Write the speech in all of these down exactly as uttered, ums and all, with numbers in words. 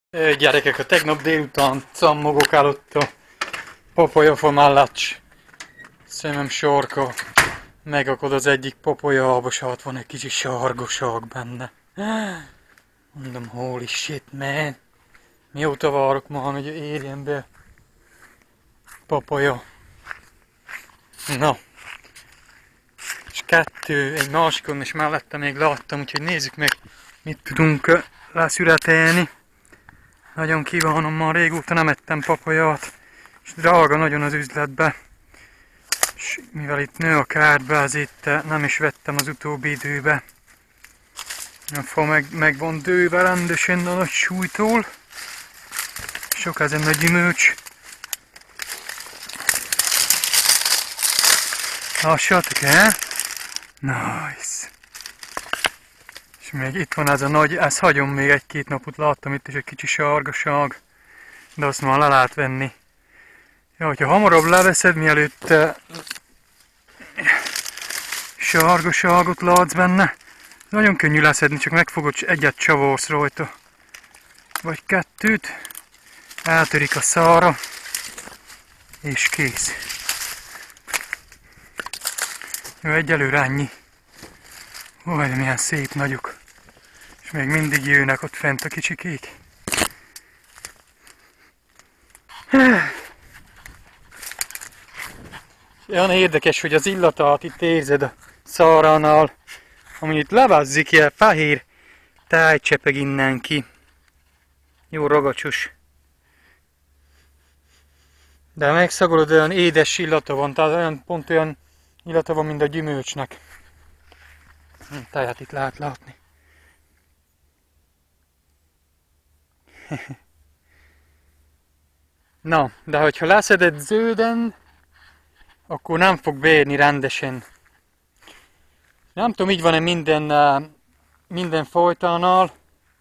Ö, Gyerekek, a tegnap délután cammogok előtt a papajafa mellett. Szemem sarka megakad az egyik papaja albasát, van egy kicsi sárgaság benne. Mondom, holy shit, man. Mióta várok már, hogy érjen be papaja. Na. És kettő, egy másikon is mellette még láttam, úgyhogy nézzük meg, mit tudunk leszületelni. Nagyon kívánom, már régóta nem ettem papaját, és drága nagyon az üzletbe. És mivel itt nő a kártba, ezért nem is vettem az utóbbi időbe. A fa meg, meg van dőve rendesen a nagy súlytól. Sok ezen a gyümölcs. Lássátok el? Nice. És még itt van ez a nagy, ezt hagyom még egy-két napot, láttam itt is egy kicsi sárgaság, de azt már le lehet venni. Ja, hogyha hamarabb leveszed, mielőtt uh, sárgaságot látsz benne, nagyon könnyű leszedni, csak megfogod, egyet csavarsz rajta, vagy kettőt, eltörik a szára, és kész. Jó, egyelőre ennyi. Ó, de milyen szép nagyok. És még mindig jönnek ott fent a kicsikék. Olyan érdekes, hogy az illatát itt érzed a száránál, ami itt levazzik, ilyen fehér táj csepeg innen ki. Jó ragacsos. De megszagolod, olyan édes illata van, tehát olyan, pont olyan illata van, mint a gyümölcsnek. Táját itt lehet látni. Na, de hogyha leszeded zölden, akkor nem fog beérni rendesen. Nem tudom, így van-e minden, minden fajtánál.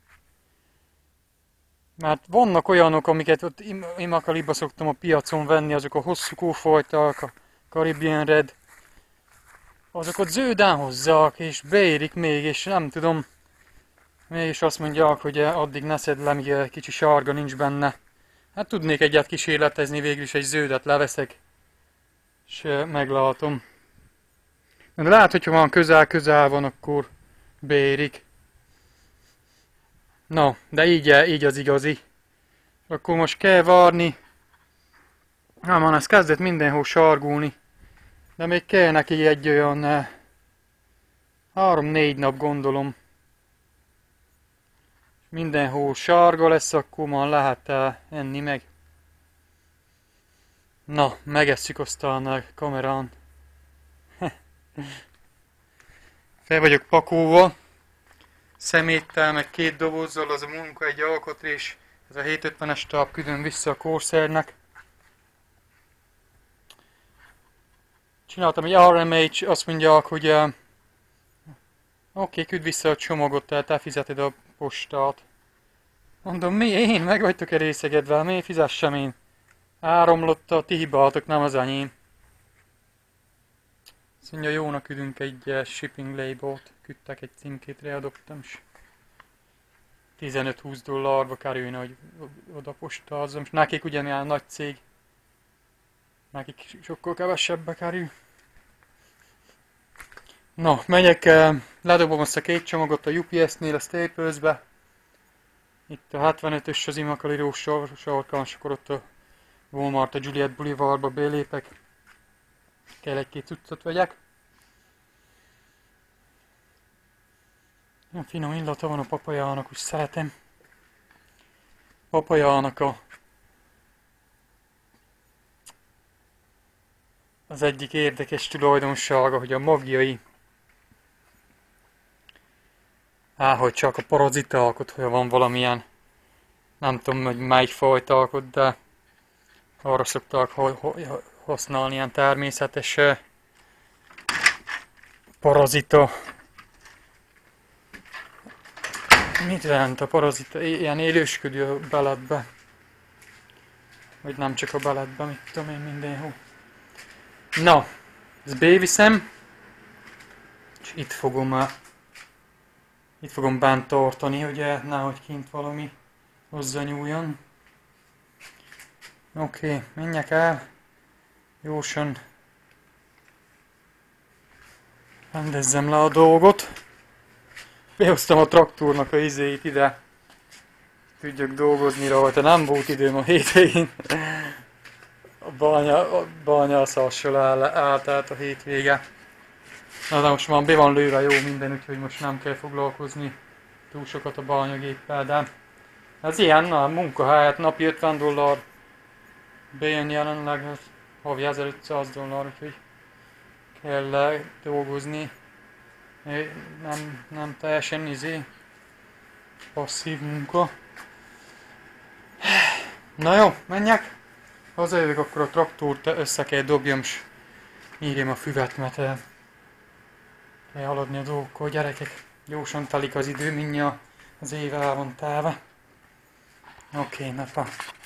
Mert vannak olyanok, amiket ott Immokalee-ba szoktam a piacon venni, azok a hosszú kófajták, a Caribbean Red. Azokat zölden hozzák, és beérik még, és nem tudom, mégis azt mondják, hogy addig ne szedd le, míg kicsi sárga nincs benne. Hát tudnék egyet kísérletezni, végül is egy zöldet leveszek, és meglátom. De lehet, hogyha van közel-közel van, akkor beérik. No, de így, így az igazi. Akkor most kell várni. Hát man, ez kezdett mindenhol sárgulni. De még kell neki egy olyan három-négy nap, gondolom. Mindenhol sárga lesz, akkor már lehet enni meg. Na, megesszük aztán a kamerán. Fel vagyok pakolva. Szeméttel, meg két dobozzal, az a munka egy alkatrés. Ez a hétszázötvenes táp, küldöm vissza a Corsairnek. Csináltam egy er em há, azt mondják, hogy uh, oké, okay, küld vissza a csomagot, tehát elfizeted a postát. Mondom, mi? Én? Meg vagytok-e részegedve? Miért fizessem én? Áramlott a ti hibátok, nem az enyém. Azt mondja, jónak küldünk egy uh, shipping label-t. Küldtek egy címkét, readoptam, és tizenöt-húsz dollárba kerülne, hogy oda postázzam. És nekik ugyanilyen nagy cég. Nekik sokkal kevesebbe kerül. Na, megyek, ledobom azt a két csomagot a u pé es-nél, a Staples-be. Itt a hetvenötös az Immokalee sarkán, és akkor ott a Walmart, a Juliet Boulevardba belépek. Kell egy-két cuccot vegyek. Olyan finom illata van a papajának, úgy szeretem. Papajának a az egyik érdekes tulajdonsága, hogy a magjai, á, hogy csak a parazitákot, hogy van valamilyen, nem tudom, hogy melyik fajtákot, de arra szokták használni ilyen természetes parazita. Mit jelent a parazita? Ilyen élősködő a beletbe. Vagy nem csak a beletbe, mit tudom én, mindenhol. Na, ezt beviszem, és itt fogom, uh, itt fogom bent tartani, ugye, nehogy kint valami hozzányúljon. Oké, okay, menjek el. Jósan rendezzem le a dolgot. Behoztam a traktornak a izéit ide. Tudjak dolgozni rajta. Nem volt időm a hétvégén. A banya, a banyászassal áll, állt át a hétvége. Na de most már be van lőve jó minden, úgyhogy most nem kell foglalkozni túl sokat a banyagéppel, de ez ilyen, na, a munkahelyet napi ötven dollár bejön jelenleg, az havi ezerötszáz dollár, úgyhogy kell dolgozni. Nem, nem teljesen izé, passzív munka. Na jó, menjek! Hazajövök, akkor a traktort össze kell dobjam, s írjam a füvet, mert el kell haladni a dolgokkal, gyerekek. Gyorsan telik az idő, mindjárt az éve el van telve. Oké, okay, na pa.